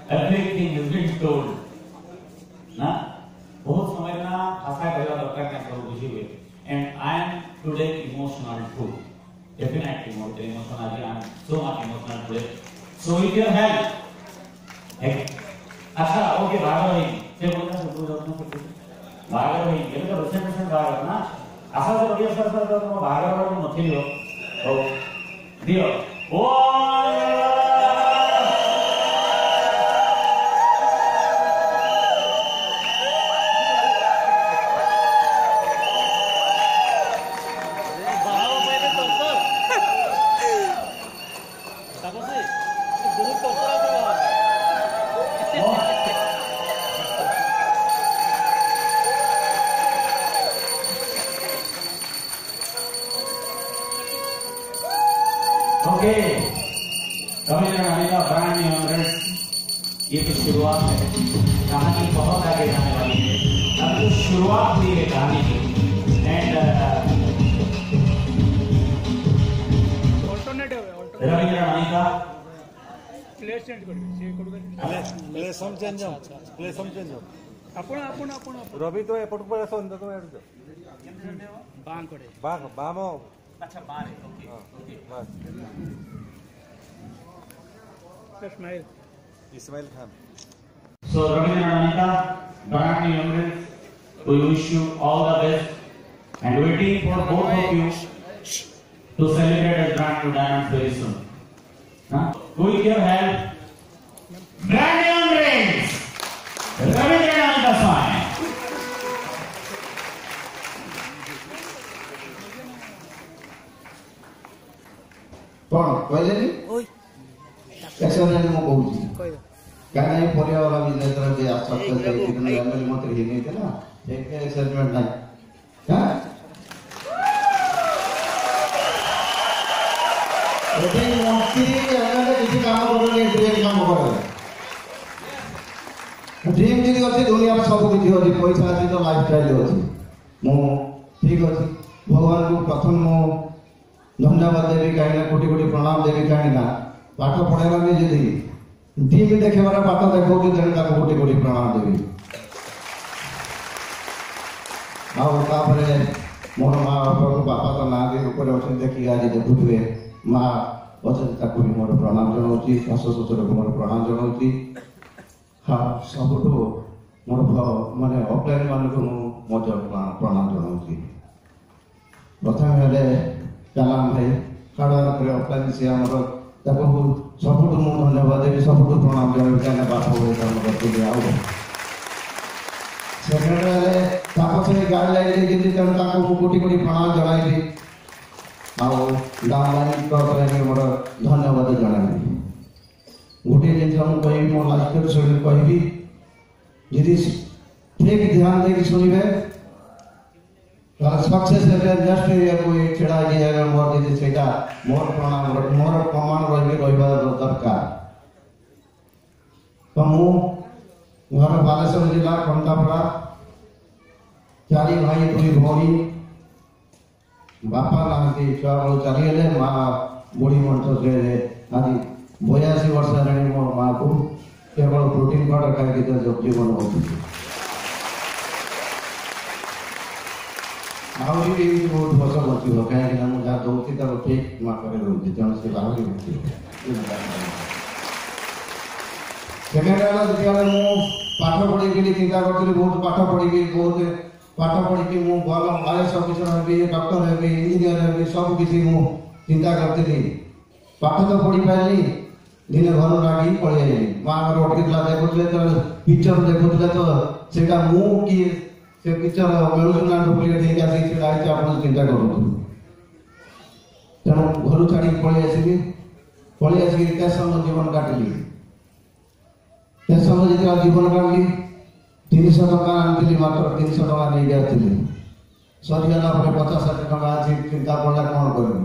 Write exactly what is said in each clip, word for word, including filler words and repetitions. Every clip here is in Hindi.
everything has been told. ना बहुत समय ना भाषा कहला दरकार क्या सब बुझी हुए. And I am today emotional too. Definitely more emotional. I am so much emotional today. So with your help, अच्छा ओके भागो भाई से बोलना सब कुछ अपना सब कुछ भागो भाई ये तो परसेंट परसेंट भागो ना आशा से बढ़िया सर सर तो भागो भागो मत लियो ओ दियो ओ Ravindra Anita brand new hundred ये तो शुरुआत है, कहानी बहुत आगे जाने वाली है. अब तो शुरुआत हुई है कहानी की. And Ravindra Anita place change कर प्लेस हम चेंज हो प्लेस हम चेंज हो आपण आपण आपण रवि तो एपट पर आसो अंदर तो एड बाम करे बाम बाम अच्छा बारे ओके ओके बस Ismail. Ismail Khan. So Rabindra Anita, brand new youngsters, we wish you all the best and waiting for both of you to celebrate a brand new diamond very soon. Huh? With your help, brand new youngsters, Rabindra Anita swain. कौन पहले नहीं कैसे होने में कहूँ क्या नहीं परिया वाला बिजनेस तरह के आसपास चल रही थी ना एमएल मत रही नहीं थे ना एक एक्साइटमेंट नहीं हाँ लेकिन मोस्टली एमएल किसी काम करोगे ड्रीम काम करोगे ड्रीम जी होती दुनिया में सब कुछ होती पैसा आती तो लाइफस्टाइल होती मो ठीक होती भगवान को प्रथम मो धन्यवाद देवी कहीं ना कोटि कोटि प्रणाम देवी कहीं ना पाठ पढ़ेगा नहीं जी टीवी देखे वाला पाठ देखो कि देने का कोटि कोटि प्रणाम देवी आओ तापरे मोर माँ बापा को बापा तो ना दे ऊपर उठे देखी आज देखुए माँ बचन ताकू भी मोर प्रणाम जनाउची शाशु ससुर को मोर प्रणाम जनाउची हाँ सबुठु मोर माने ऑफलाइन मान को मजा प्रणाम जनाउची प्रथम हेले कलाम भाई काड़ा करे ऑफलाइन से हमर ताको सबुठु मो धन्यवाद देवी सबुठु प्रणाम जनाउची काना बाप हो काम करते आओ सेकेंड हेले तापस ने गाइडलाइन दे दी तन ताको कोटि कोटि प्रणाम जनाइली आओ गामलाइन को करे मोर धन्यवाद जनाइली गोटे जिन हम कहि मो लास्ट कर सुन कहबी यदि ठीक ध्यान दे के सुनिबे सक्सेस लेवल जस्ट या कोई छेड़ा जी है मोर दे सेटा मोर प्रणाम मोर प्रमाण रही रहिबा दरकार तो मु घर बालेश्वर जिला कंटापड़ा चारि भाई दुई भौणी बापा नांती छुआ बेलू चलीगले माँ बुढ़ी मंच से आज बयासी वर्ष है मो माँ को केवल प्रोटीन पाउडर खाई जीवन बहुत आहरी भी बहुत वर्ष बचो कहीं मुझे दौती तर ठीक माँ करे रोचे तेणु से आहरी बचो सेकेंड जो पाठ पढ़ी चिंता करी बहुत पाठ पढ़ी बहुत पाठ पढ़ी मु भल आईएएस ऑफिसर हेबी डॉक्टर हेबी इंजीनियर हेबी सब किसी मु चिंता करती पाठ तो पढ़ी पारि दिने घर लागी पड़े माँ अटकी देखुले तो पिक्चर देखुले तो सेटा मु कि से पिक्चर मिलूना डुप्लिकेट ठीक आसी आप चिंता करूँ तेणु घर छाड़ी पलि आसली पलि आसिक क्या समय जीवन काटिली क्या समय जितना जीवन काटली तीन सौ टका आनी मात्र तीन सौ टका नहीं आती सरीगला पचास षाठी टका आज चिंता पड़ा कौन करी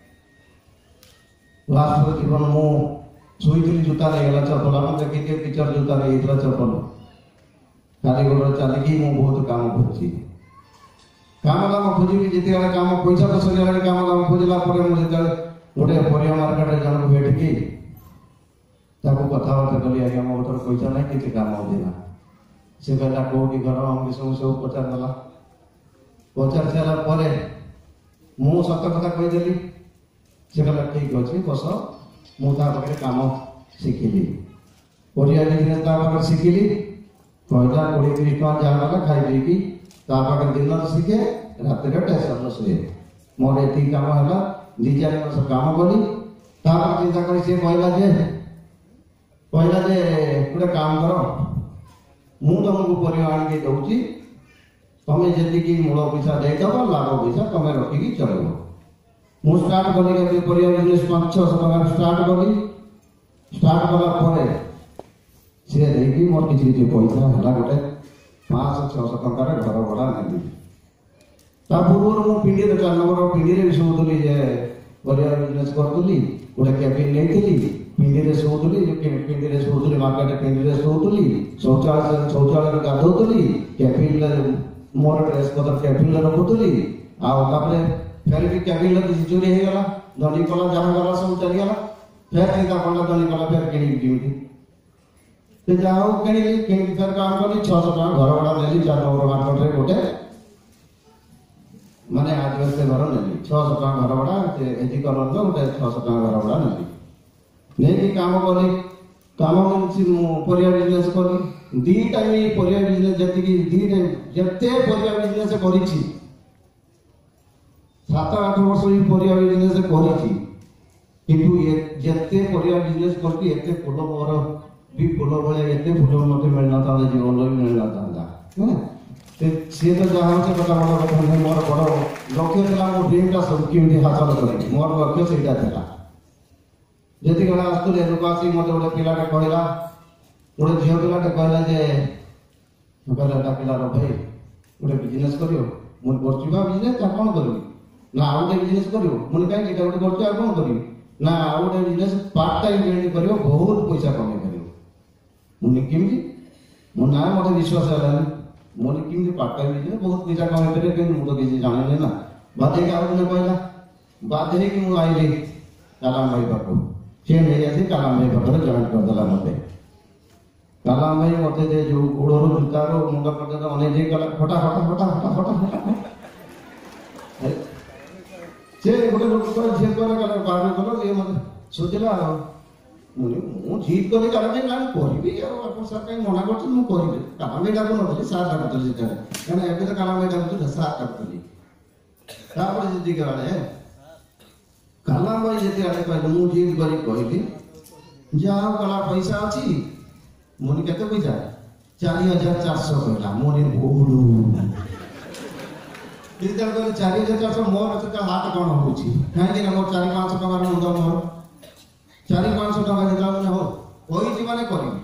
लास्ट जीवन मु शुई जूता नहीं गला चप्पल आप देखिए पिक्चर जूता नहीं चप्पल खाली गोड़ चलिकी मु बहुत काम खोजी काम दाम खोजी जिते काम पैसा तो सर काम दाम खोजला गोटे परिया मार्केट जन भेटिकी कथबार्ता गली आगे मो भर पैसा ना कि काम होना से कहला कौटी घर हम सब सब पचार गला पचार सारा मु सत कथा कहीदेली से कहला ठीक अच्छे बस मुझे काम शिखिली परिया बिजनेस शिखिली कहला कोड़े तीस टाँह जहाँ गला खाई पी दिन शिखे रात टेसन शुए मोर ये कम है दी चार वर्ष कम कली चिंता कर कहला जे कहला जे गोटे काम कर मु तुमको परिया आनिक दौची तुम्हें जी मूल पैसा देदब लाभ पैसा तुम रखिकी चल मु स्टार्ट कली परिया बिजनेस पाँच छः टका स्टार्ट कली स्टार्ट कला सी देखी मोर किसी किसी पैसा है गोटे पाँच छःश टकर घर भड़ा नेली पूर्व मुझे पिंडी चार नंबर पिंडी भी शोधुली परिया बिजनेस करी गोटे कैबिन नहीं पिंडी शोधुली पिंडी शोधुली मार्केट पिंडी शोधुली शौचालय शौचालय गाधोली कैबिन मोर ड्रेस पतर कैबिन रखुली आउे फिर भी कैबिन किसी चोरी होगा धनी कला जहाँ गला सब चलीगला फिर चिंता पड़ा धनी कला फिर कि जहाँ किणी कि फिर काम कली छःश टका घर भड़ा नेली चार नंबर मार्केट गोटे माने आज से घर नेली छःश टका घर भड़ा एति कलर गोटे छःश टका घर भड़ा नेली नहीं काम कली काम परिया बिजनेस कली दी टाइम परिया बिजनेस जी दी जिते परिया बिजनेस कर सात आठ वर्ष परिया बिजनेस करते परिया बिजनेस करते फुल मोर भी फुल भाई एत फुल मत मिलना था जीवन भी मिलना था सी तो जहाँ से कथा बड़ कथा नहीं मोर बड़ लक्ष्य था मो ड्रीम सब कमी हासिल कर मोर लक्ष्य से जी गला आसुले लोक आस मत गोटे पिलाटे कहला गोटे झील पिलाटे कहला जे कहला पिलार भाई गोटे बिजनेस कर मुझे बिजनेस कौन करी ना आउ गोटे बिजनेस कर मुझे कहीं गोटे कर कौन करी ना आउ गोटे बिजनेस पार्ट टाइम जॉइन कर बहुत पैसा कमे कर मुझे किमी ना मत विश्वास है मुझे किमी पार्ट टाइम बिजनेस बहुत पैसा कमे कर मुझे तो किसी जाने ना बाध्य आउ दिन कहला बाध्य मुझे आईली कालाम भाई पाख सी नहीं आसी कालाम भाई पाखे जॉइन करदेला मत कालाम भाई मत जो गोड़ जूतार मुंड पर्यटन अनेक गला फटा फटा फटा फटा फटा फटा से गोटे लोक झील कले कल बाहर कल ये मत सोचला मुझे झील कली कालाम भाई ना करी सर कहीं मना कर कालाम भाई डाक नी सार डाकुली कहीं एवं तो कालाम भाई डाकुली सार डाकुली जी गले कालाम भाई जी आड़े कहले मुझे झील कर कहली जहाँ कला पैसा अच्छी मुझे केते पैसा चार हजार चार सौ कहला मोनी बोलू चार हजार चार सौ मोर से हाथ कौन हो कहीं मोर चार पाँच सौ टकर मुंड मोर चार पाँच सौ टका देता मैंने हो कही मैंने करी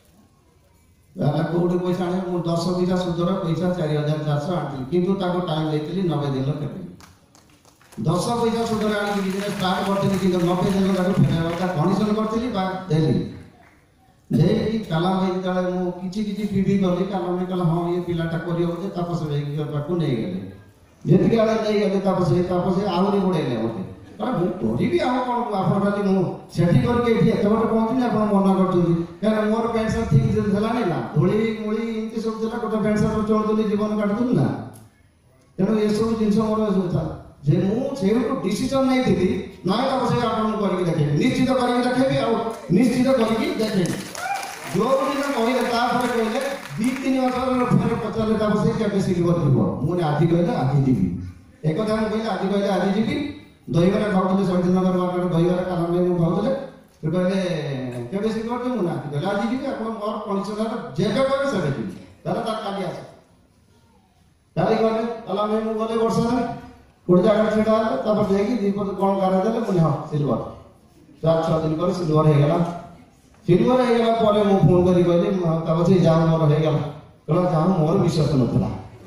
कौटे पैसा आने मुझे दस पैसा सुधर पैसा चार हजार चार सौ आनी कितु टाइम देती नबे दिन के दस पैसा सुधर आनी बिजनेस स्टार्ट करी कि नबे दिन फेर कंडीशन करी देखी कालाम भाई जो किसी किसी पीढ़ी गली कालाम भाई कहला हाँ ये पिलाटा कर तापस भाई नहीं गले जी आड़े नहीं गले तापस तापस आहरी गोड़े मत करी आम कौन आप मुझे करके एत बटे पहुँचनी आप मना कर मोर पैंट सार्ट ठीक है ना धूली मूली एमती सब गोटे पैंट सार्ट चलुली जीवन काटुली ना तेणु ये सब जिन मोर जे मुझे डिसीजन नहीं थी ना तापस आप करके देखेबी निश्चित करके देखेबी आ निश्चित करके देखेबी जो दिन कहले कहले दी तीन वर्ष फिर पचारे के सिल्वर थी मुझे आज कहले आज जीवी एक कथा मुझे कहले आज कहले आज जीवी दहीबरा खाऊे शहीद नगर मार्केट दहीबरा कालाम भाई मुझे खाऊे तो कहले के सिल्वर थी मुझे आज कहले आज जीवी आप मोर कंडीशन जेबे कहे से जीवी तार काली आस तारी गले कालाम भाई मुझे गले वर्ष गोटे जगह छेड़ा देखी दीप कौन गारे देले मुझे हाँ सिल्वर चार छः दिन पर सिल्वर हो गला सिल्वर होगा मुझे फोन कर कहली जाओ मोर हो गला कहला जाओ मोर विश्वास नाला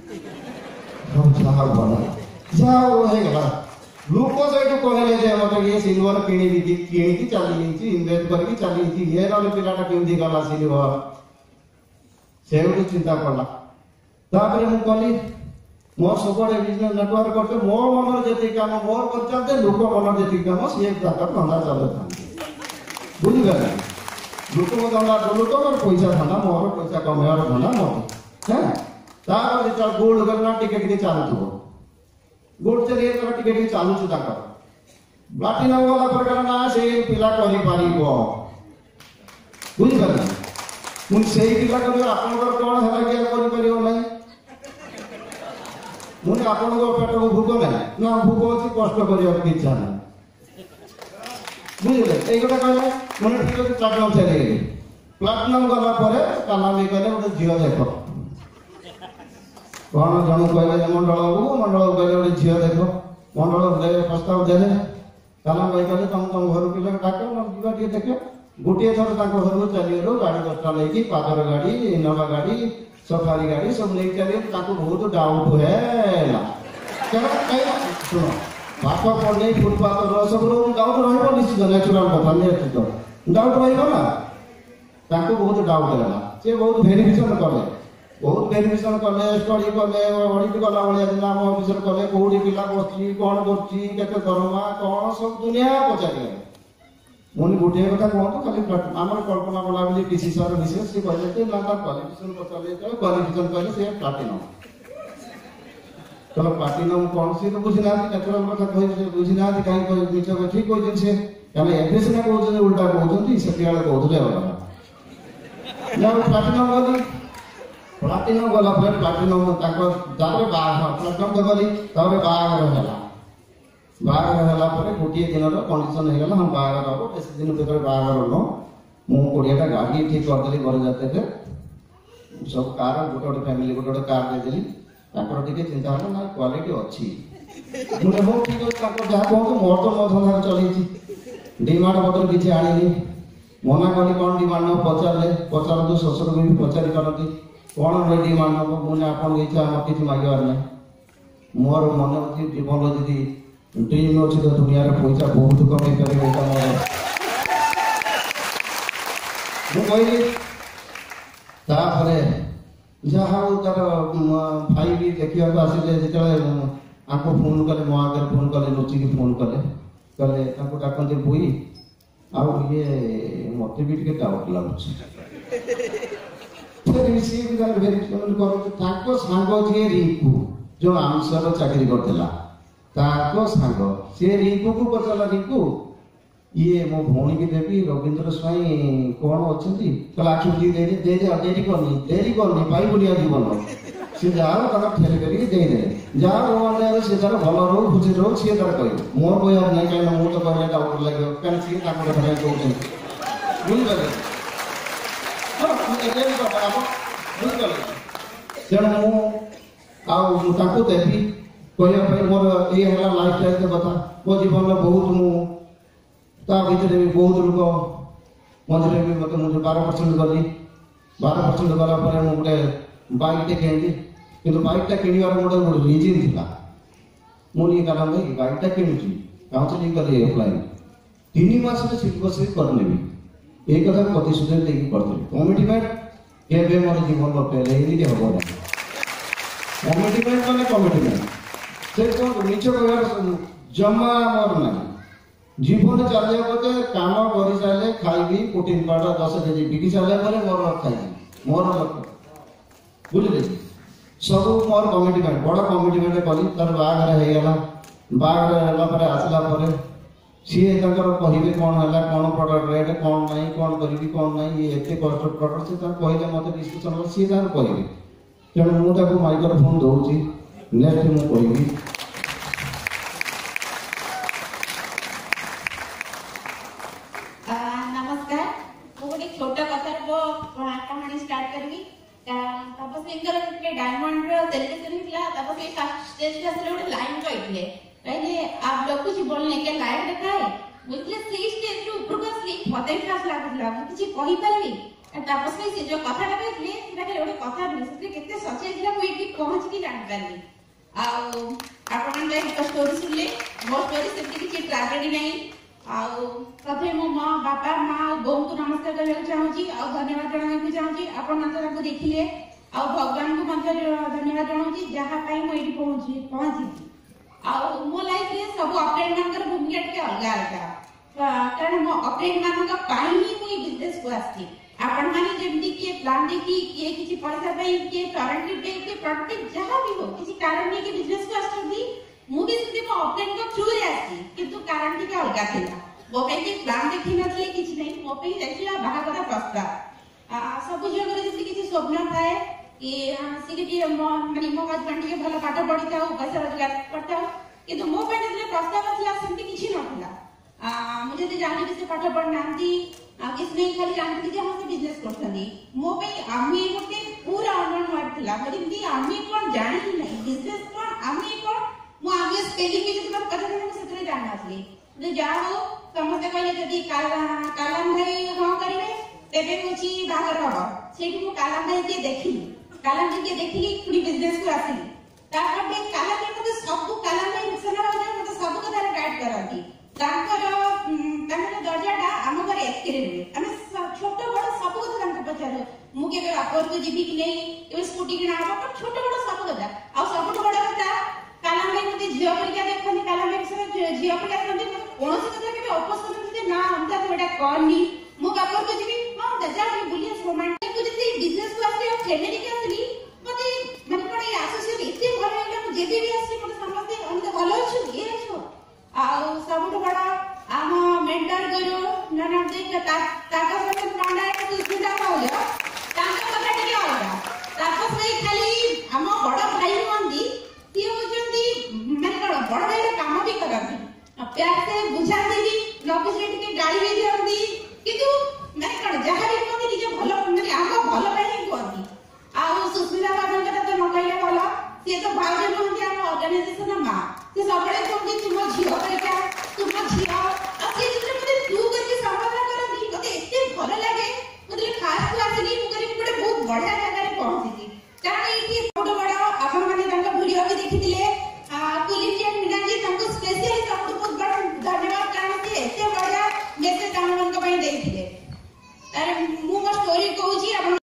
जाओ भल जाओ होगा लोक सहित कहले मत ये सिल्वर किणी कि चली इनभेस्ट करके चली ये ना पिलाटा केमती गला सिल्वर से चिंता पड़ा मुझे कली मोर सब बिजनेस नेटवर्क करते मो मन जी कम मोर कर चलते लोक मन जी कम सी धंदा चलते बुझे लोक धंदा कलु तो मोर पैसा धंदा मोर पैसा कमेवार धंदा मत है तार जो गोल्ड करना टिके टिके चालू गोल्ड चलिए तर टिके टिके चालू ताकर प्लाटिनम वाला प्रकार ना से पिला करि पारिबो बुझि पारना मुन सेही पिला करियो आपनकर कोन हला के करि परियो नै मुन आपनको पेट को भूख नै ना भूख अछि कष्ट करियो के इच्छा नै बुझले एई गोटा कहले मन ठीक अछि प्लाटिनम चले प्लाटिनम गला परे काना में कहले ओटे झियो देखो कोन जणु कहले मंडल को मंडल कहले ओटे झियो देखो मंडल दे प्रस्ताव देले काना भाई कहले तुम तुम घर पिला डाको न जीवा के देखे गोटे थर ताको घर चलियो गाड़ी दसटा लेकी पादर गाड़ी इनोवा गाड़ी सफारी गाड़ी सब ले चलिए ताको बहुत डाउट है ना चलो कहीं सुनो बाप पड़े फुटपाथ सब डाउट रहिबो निश्चित नेचुरल कथा नहीं तो डाउट रहिबो ना ताको बहुत डाउट है से बहुत वेरिफिकेशन करे बहुत वेरिफिकेशन कले स्टडी कले ऑडिट कला वाले जिला ऑफिसर कले कोडी पिला बसची कोन करची केते दरमा कोन सब दुनिया पचारे मुनि गोटे कथा कहतो खाली आमर कल्पना कला बोली टीसी सर विशेष से कहले ते ना क्वालिफिकेशन पचाले तो क्वालिफिकेशन कहले से प्लैटिनम चलो प्लैटिनम कौन सी तो बुझिना नेचुरल कथा कहि से बुझिना काई कोइ बीच में ठीक कोइ दिन से हमें एफएस ना कहउछन उल्टा कहउछन से पियाले कहउथले वाला ना प्लैटिनम बोली प्लैटिनम गला पर प्लैटिनम ताको दारे बाह प्लैटिनम गली तारे बाह रहला बाहर होला पर गोटे दिन कंडीशन हो गला हम बाहर हम बेस दिन भर बाहर नो मु कोड़ियाटा गाड़ी ठीक कर देली घर जाते थे सब कार गोटे गोटे फैमिली गोटे गोटे कार दे देली ताकर टिके चिंता होला ना क्वालिटी अछि मुने हो ठीक है ताकर जहा कहतो मोर तो मोर धंदा चली छी डिमांड पत्र किछि आनिनी मना कली कोन डिमांड न पचारले पचार तो ससुर भी पचारि करती कोन रे डिमांड न मुने आपन इच्छा हम किछि मागिवार नै मोर मन अछि जीवन जदी ड्रीम अच्छे तो दुनिया रे पैसा बहुत कमे करे बेटा मोर मु कहली तापरे जहा उतर भाई भी देखिया को आसिले जेतले आको फोन करे मो आगे फोन करे लुची की फोन करे कले ताको डाकंते बुई आ ये मते भी के डाउट लागछ फिर रिसीव कर वेरिफिकेशन करो ताको सांगो जे रिकू जो आंसर चाकरी करथला ताको सांग से रिंकू को पचला रिंकू ये मो भौणी के देवी रविंद्र स्वाई कौन अच्छी कल आखि बुझी दे दे दे देरी करनी देरी करनी पाई बुलिया जीवन से जाओ ताका ठेल करी दे दे जाओ ओने से तार भल रो खुशी रो से तार कहियो मोर बयार नै काई मु तो कहले डाउट लागो कान से ताको धरे कहउछन बुझ गले हां मु एके बाबा बुझ गले जण मु आउ ताको देवी कहया मोर ये हला लाइफ स्टाइल के कथा मो जीवन में बहुत मु ता भीतर भी बहुत लोग मझे भी मत मुझे बारह परसेंट गली बारह परसेंट गला पर मु गोटे बाइक टे किनली किंतु बाइक टा किनिवार मोटे गोटे रीजन थिला मु नि कारण भाई बाइक टा किनुची काउंसलिंग कर अप्लाई तीन मास में सीट बस करनेबी ए कथा प्रतिशोध लेके करथि कमिटमेंट केबे मोर जीवन में पहले ही के हबो ना कमिटमेंट माने कमिटमेंट से को नीचे कहर जमा मोर ना जीवन चले गते काम करि साले खाइबी प्रोटीन पाउडर दस केजी बिकी साले परे मोर खाइबी मोर लक्ष्य बुझले सब मोर कमिटमेंट बड़ कमिटमेंट कली तार बागर हे गला बागर हला परे आसला परे सी तंकर कहिबे कोन हला कोन प्रोडक्ट रेट कोन नहीं कोन करबी कोन नहीं ये एते कॉस्ट प्रोडक्ट से तार कहले मते डिस्कशन कर सी तार कहिबे तेणु मु ताको माइक्रोफोन दउची नेक्स्ट मु कहिबी छोटा कथा कहानी स्टार्ट करी तपस सिंगर के डायमंड रो सेलिब्रेशन हिला तपस के फर्स्ट स्टेज पे असले ଗୋଟେ लाइन कहले कहले आप लोग कुछ बोलने के लायक दिखाए बुझले सी स्टेज रो ऊपर को असली फते क्लास लागुला मु किछि कहि परबी तपस के से जो कथा कहले सेटा के ଗୋଟେ कथा बोले से केते सच्चाई दिला कोई की पहुंच की जान पाली आ आपण ने एक स्टोरी सुनले वो स्टोरी से किछि ट्रेजेडी नहीं आउ प्रथमे मो मां बापा मां बहुत नमस्कार करबा चाहूची आ धन्यवाद जणाबा चाहूची आपण मात्र को देखिले आ भगवान को मात्र धन्यवाद जणाउची जहा पई मो एठी पहुंची पहुंची आ मो लाइफ रे सब अपडेट मानकर भूमिका के अलग अलग कारण मो अपडेट मान का पाई ही मुई बिजनेस को आसी आपण माने जेमती कि प्लान देखी कि किछि पैसा पे कि करंट पे कि प्रोडक्ट जहां भी हो किछि कारण नहीं कि बिजनेस को आछथि मु भी सिद्धि को ऑफलाइन को थ्रू रे आसी किंतु कारण टिके अलगा थिला मो पे कि प्लान देखि नथले किछि नै मो पे जाइला बाहागर प्रस्ताव आ सब झियो करे जति किछि स्वप्न थाए कि से कि माने मो हस्बैंड के भलो पाठ पढिता हो पैसा रोजगार करता किंतु मो पे जति प्रस्ताव थिला सेमति किछि नथिला आ मुझे तो जाने से पाठ पढ़नांती आ किस नहीं खाली जानती जे हम बिजनेस करथनी मो पे आमी गोटे पूरा अननोन वर्ड थिला बदिंती आमी कोन जानि ही नहीं बिजनेस कोन आमी कोन मो आगे स्पेलिंग में जब कथा ने सेतरे जानना थी जे जाओ समझते कहले जदी कालाम भाई हां करिवे तेबे होची बागर हबो सेठी मो कालाम भाई के देखिली कालाम के देखिली पूरी बिजनेस को आसिली तापर बे कालाम के मते सब कालाम भाई मिसना हो जाए मते सब कथा गाइड करंती तांकर तांकर दर्जाटा आम घर एकेरे रे आमे छोट बड़ सब कथा तांको पचारो मु के बापर को जीवी कि नहीं के स्कूटी किना हबो पर छोट बड़ सब कथा आ सब बड़ कथा कालाम भाई मते झियो परिका देखथि कालाम भाई से झियो परिका देखथि कोनोसी कथा के अपोज करथि जे ना हमता तो एटा करनी मु बापर को जीवी हां दजा के बुलिया रोमांटिक को जति बिजनेस को आसी फैमिली के आसी मते मन कोन ये एसोसिएट इते भलो लागला जेबे भी आसी मते समझते अनिता भलो छु ये छु आउ सबुठ बड़ा आम मेंटर गुरु ननदे ता ताका सते पांडा के सुविधा होले ताका कथा टिके होगा ताका सही खाली हम बड़ भाई होंदी ती होचंदी माने कोन बड़ भाई काम भी करंती प्यार से बुझा देवी न बुझे टिके गाड़ी भी दियंती किंतु माने कोन जहा भी होंदी निजे भलो माने आम भलो भाई होंदी आउ सुविधा बादन कथा तो न कहले भलो से तो भाई होंदी हम ऑर्गेनाइजेशन मां से सबले तुम तुम झियो करके तुम झियो आ से जितने मते तू करके समाधान कर दी मते एते भलो लागे मते खास तू आसीली मु करे बड़े बहुत बढ़िया जगह रे पहुंची कारण एठी बड़ बड़ आपन माने तांका वीडियो भी देखिथिले आ कुलिजियन मीना जी तांको स्पेशली सब बहुत बड़ धन्यवाद कारण से एते बढ़िया मेसेज हम मन को पई देथिले अरे मु